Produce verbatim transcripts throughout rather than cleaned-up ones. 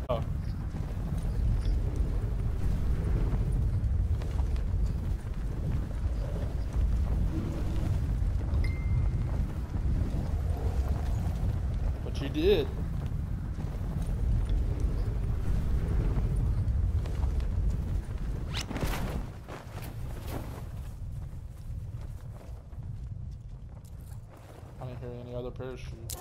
Oh. But you did. I didn't hear any other parachute.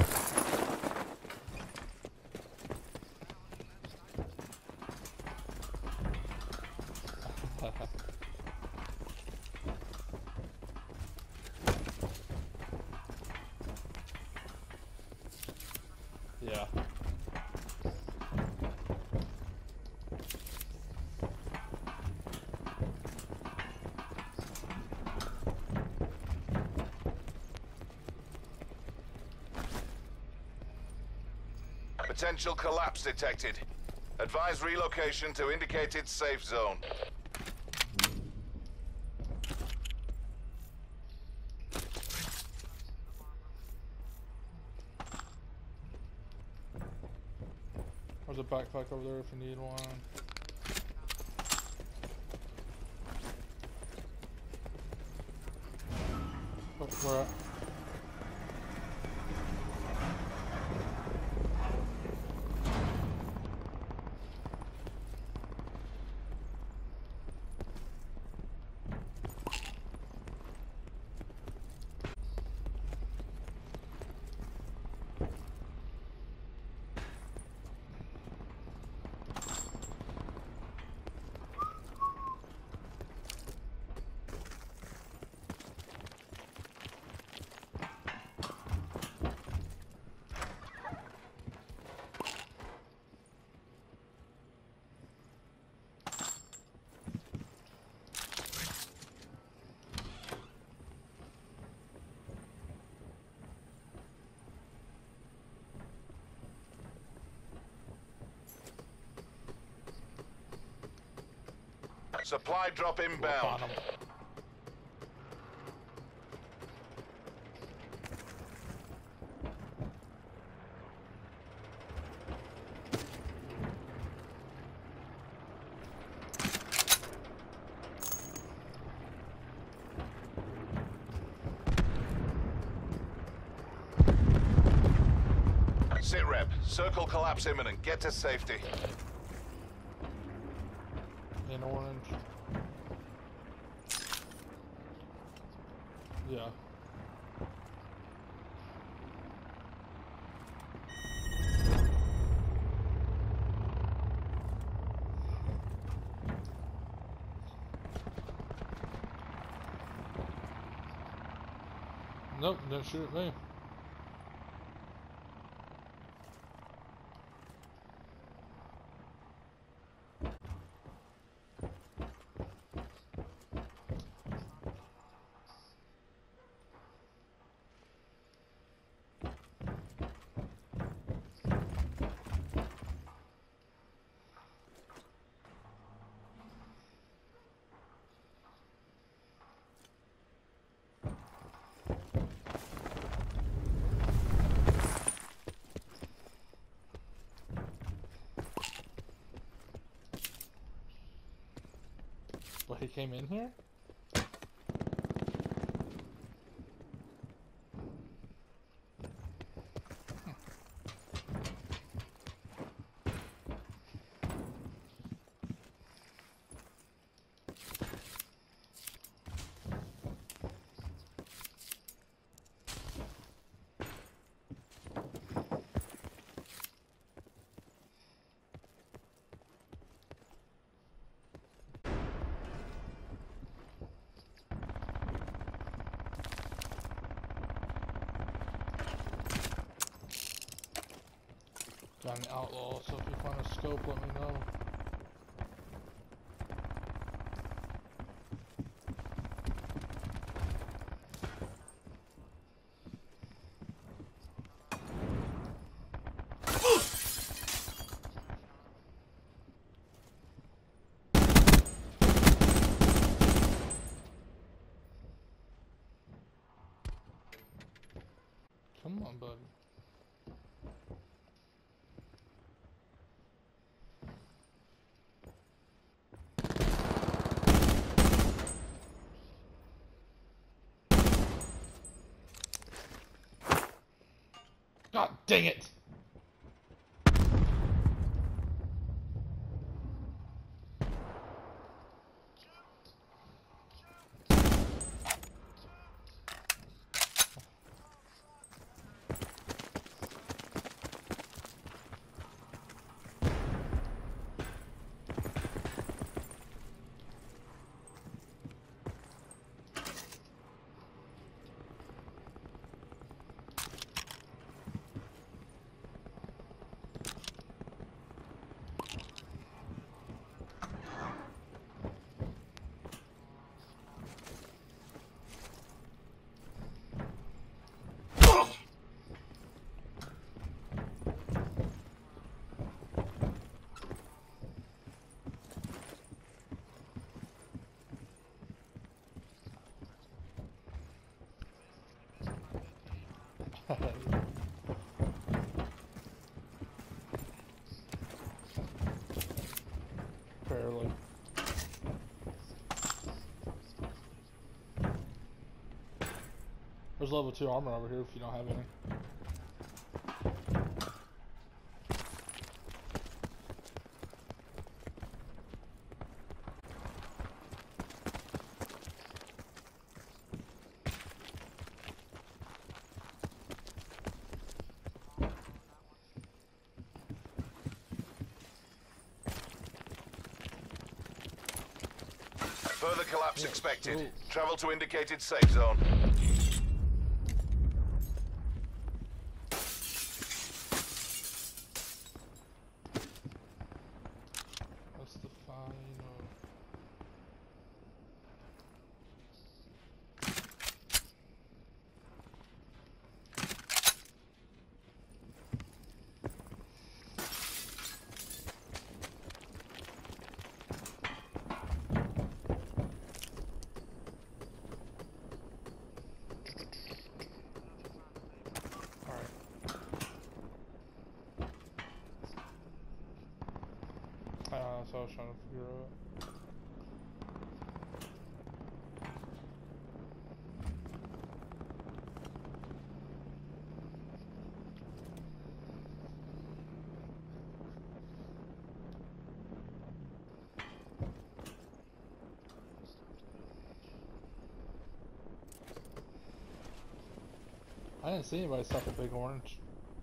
Yeah. Potential collapse detected. Advise relocation to indicated safe zone. There's a backpack over there if you need one. Oh, where at? Supply drop inbound. Sit rep. Circle collapse imminent. Get to safety. In orange. Yeah. Nope, don't shoot at me. But he came in here? Got an outlaw, so if you find a scope, let me know. Come on, buddy. God dang it! Barely. There's level two armor over here if you don't have any. Further collapse Yeah, expected. cool. Travel to indicated safe zone. That's the final. Uh, so I was trying to figure out. I didn't see anybody stuff a big orange.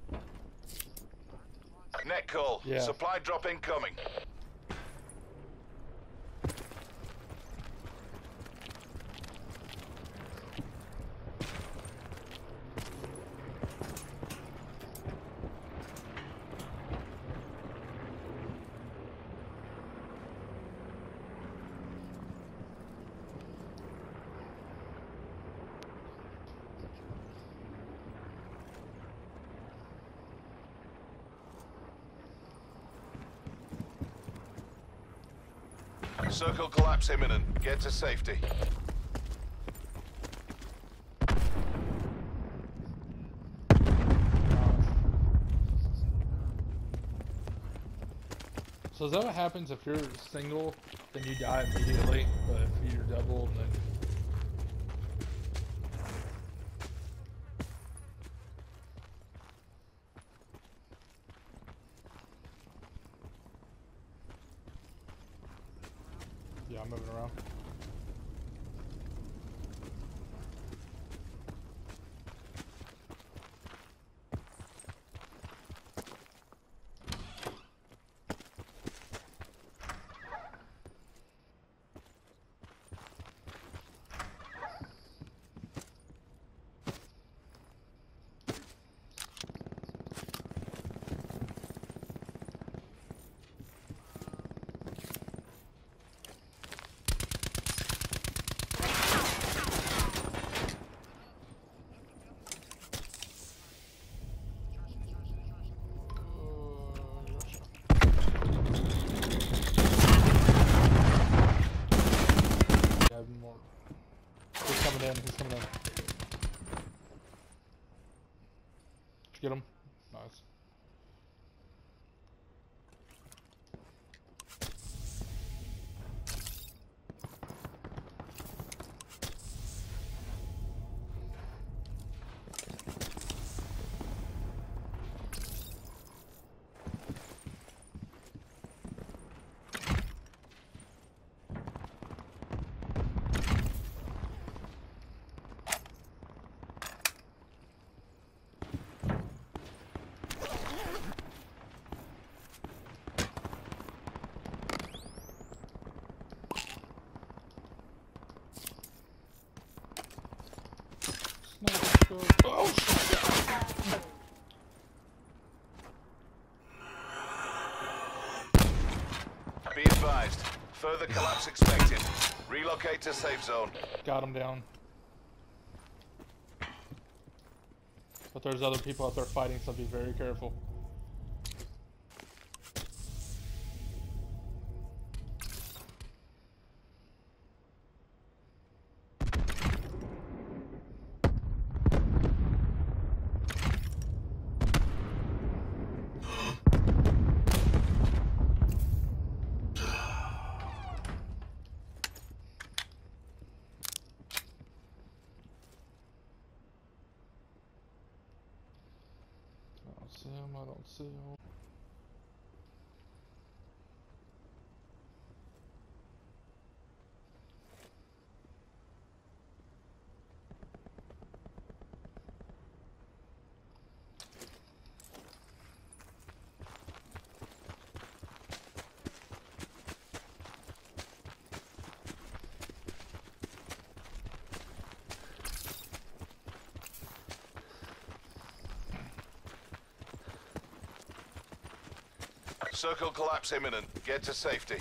Net call. Yeah. Supply drop incoming. Circle collapse imminent. Get to safety. So is that what happens if you're single, then you die immediately, but if you're double, then... Yeah, I'm moving around. More. He's coming in, he's coming in. Did you get him? Nice. Be advised. Further collapse expected. Relocate to safe zone. Got him down. But there's other people out there fighting, so be very careful. I don't see him, I don't see him. Circle collapse imminent. Get to safety.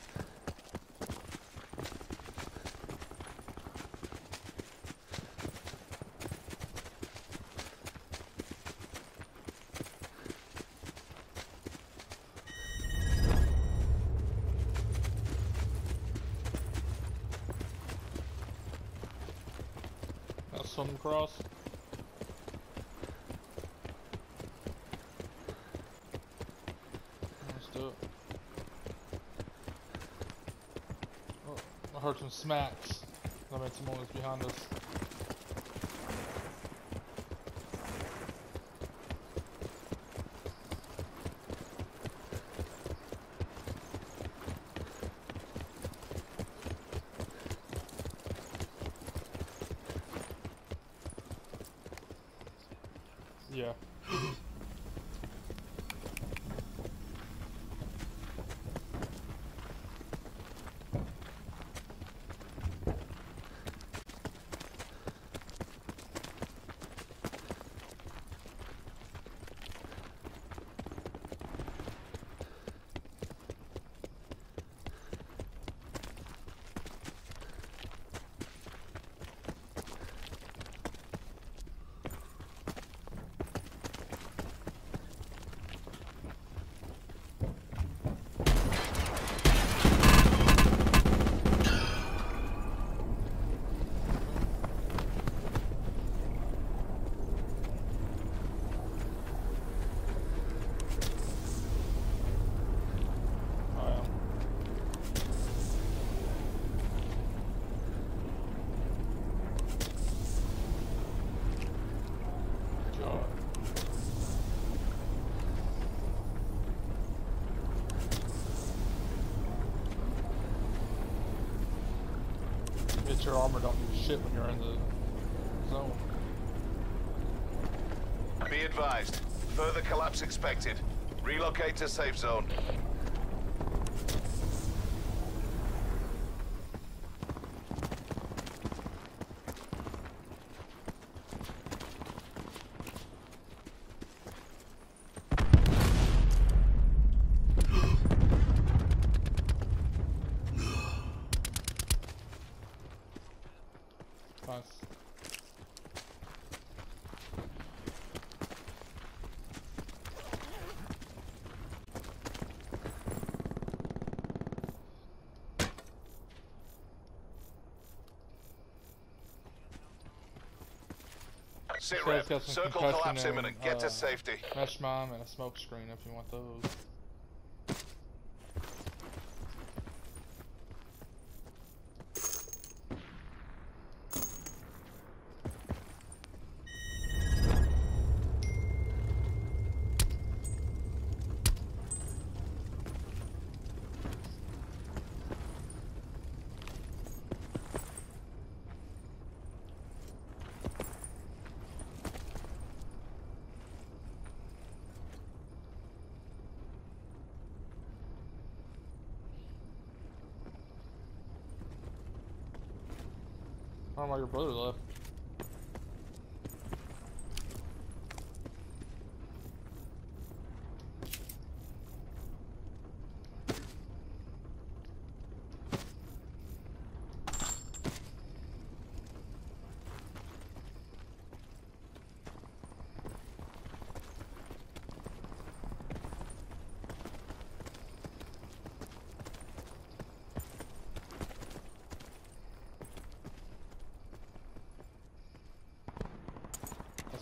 I'll swim across. Let's do it. Oh, I heard some smacks. I mean, someone was behind us. Yeah. Your armor don't do shit when you're in the zone. Be advised. Further collapse expected. Relocate to safe zone. Nice. Sit So rep. it's got some Circle concussion collapse and, imminent. Get uh, to safety. Mesh mine and a smoke screen if you want those. I don't know why your brother left.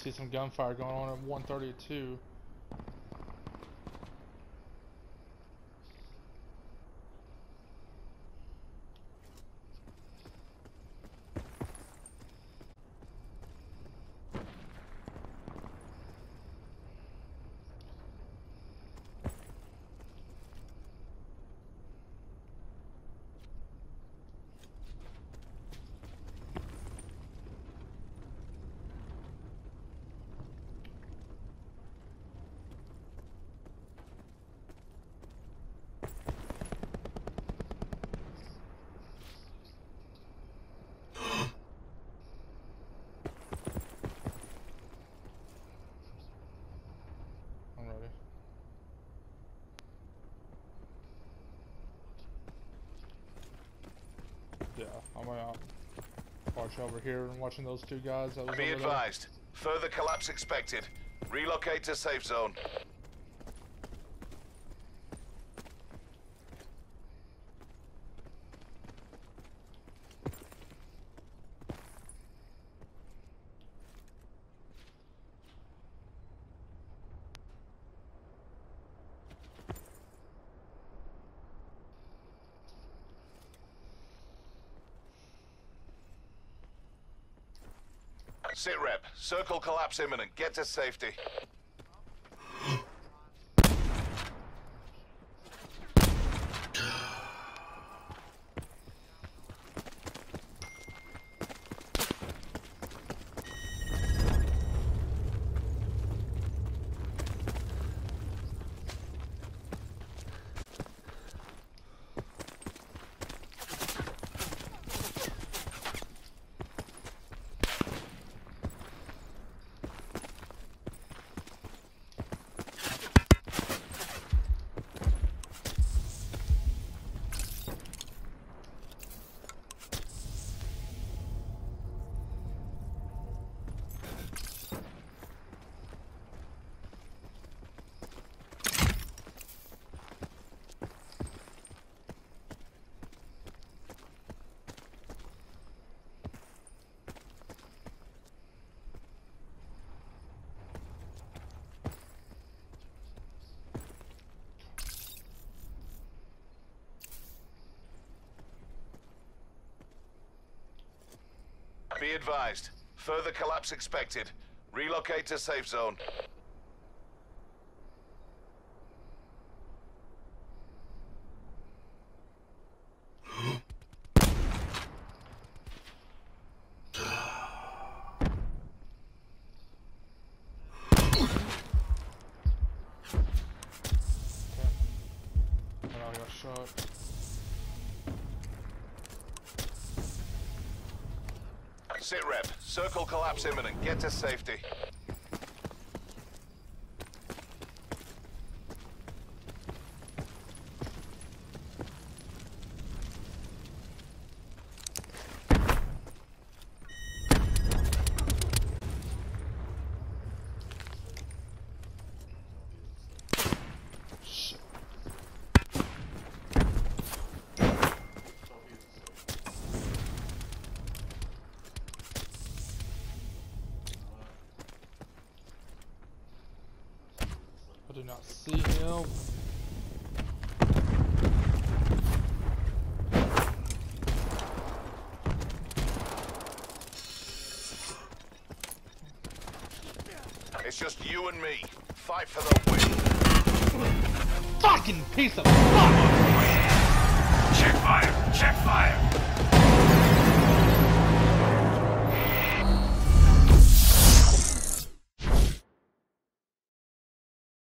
see some gunfire going on at one thirty-two. Yeah, I'm gonna watch over here and watching those two guys. That was Be over advised. There. Further collapse expected. Relocate to safe zone. Sit rep. Circle collapse imminent. Get to safety. Be advised. Further collapse expected. Relocate to safe zone. I got shot. Sit rep. Circle collapse imminent. Get to safety. I do not see him. It's just you and me. Fight for the win. Fucking piece of fuck!